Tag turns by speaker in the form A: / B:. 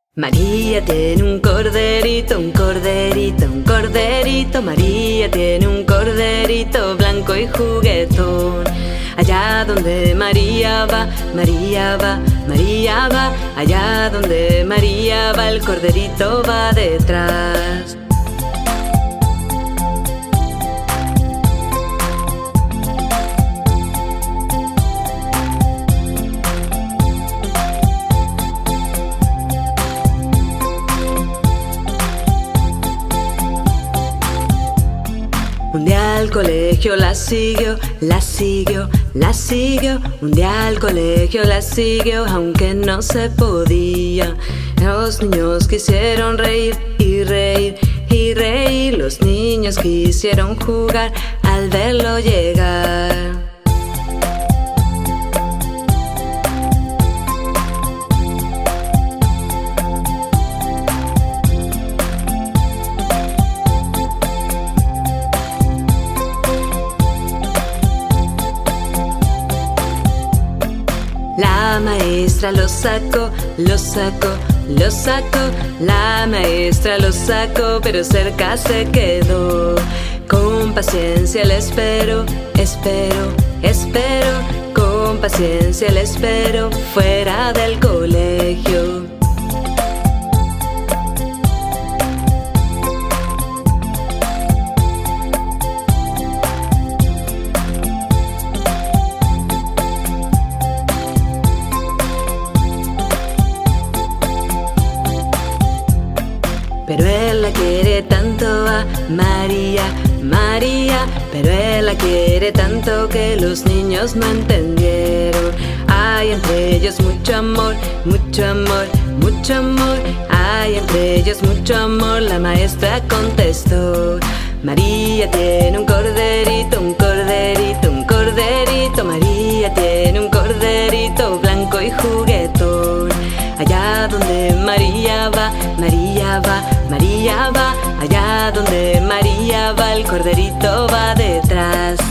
A: María tiene un corderito, un corderito, un corderito. María tiene un corderito blanco y juguetón. Allá donde María va, María va, María va. Allá donde María va, el corderito va detrás. Un día al colegio la siguió, la siguió, la siguió. Un día al colegio la siguió, aunque no se podía. Los niños quisieron reír y reír y reír. Los niños quisieron jugar al verlo llegar. La maestra lo sacó, lo sacó, lo sacó. La maestra lo sacó, pero cerca se quedó. Con paciencia le espero, espero, espero. Con paciencia le espero fuera del colegio. Pero él la quiere tanto a María, María. Pero él la quiere tanto que los niños no entendieron. Hay entre ellos mucho amor, mucho amor, mucho amor. Hay entre ellos mucho amor, la maestra contestó. María tiene un corderito, un corderito, un corderito. María tiene un corderito blanco y juguetón. Allá donde María va, María va, María va. Allá donde María va, el corderito va detrás.